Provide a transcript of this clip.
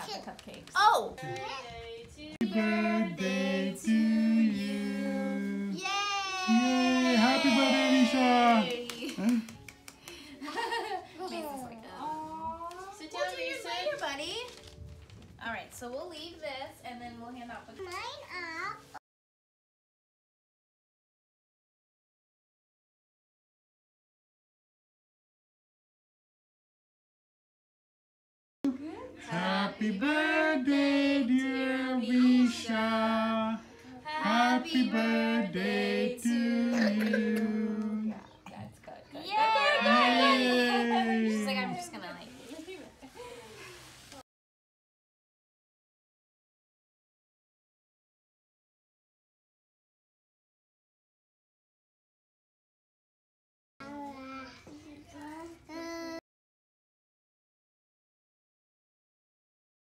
not the cupcakes. Oh! Happy birthday to you. Yay! Yay! Happy birthday, Avisha! Sit down, Lisa. Later, buddy. All right, so we'll leave this and then we'll hand out the Mine up. Happy birthday, dear Avisha. Happy birthday to you.